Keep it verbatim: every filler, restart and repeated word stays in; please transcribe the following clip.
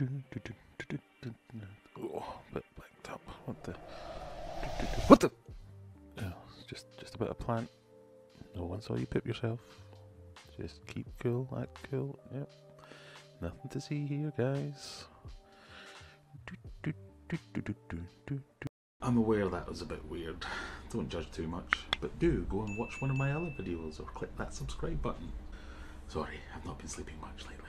Oh, a bit blanked up. What the? What the? Oh, it's just, just a bit of plant. No one saw you pip yourself. Just keep cool, act cool. Yep. Nothing to see here, guys. I'm aware that was a bit weird. Don't judge too much, but do go and watch one of my other videos or click that subscribe button. Sorry, I've not been sleeping much lately.